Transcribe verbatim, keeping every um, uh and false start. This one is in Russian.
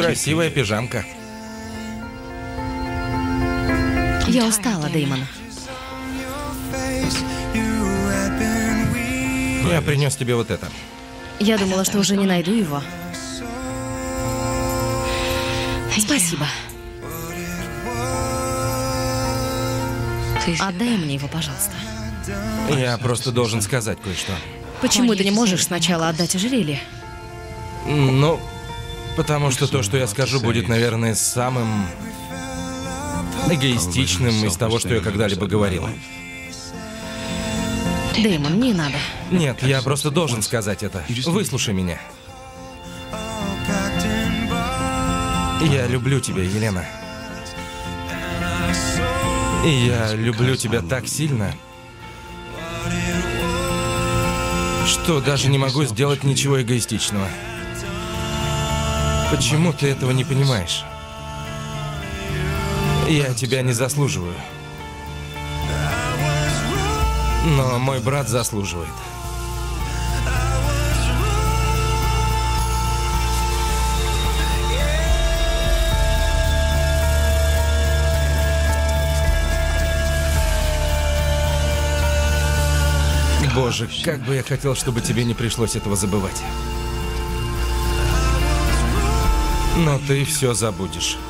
Красивая пижамка. Я устала, Дэймон. Я принес тебе вот это. Я думала, что уже не найду его. Спасибо. Отдай мне его, пожалуйста. Я просто должен сказать кое-что. Почему ты не можешь сначала отдать ожерелье? Ну, потому что то, что я скажу, будет, наверное, самым эгоистичным из того, что я когда-либо говорил. Дэймон, не надо. Нет, я просто должен сказать это. Выслушай меня. Я люблю тебя, Елена. И я люблю тебя так сильно, что даже не могу сделать ничего эгоистичного. Почему ты этого не понимаешь? Я тебя не заслуживаю. Но мой брат заслуживает. Боже, как бы я хотел, чтобы тебе не пришлось этого забывать. Но ты все забудешь.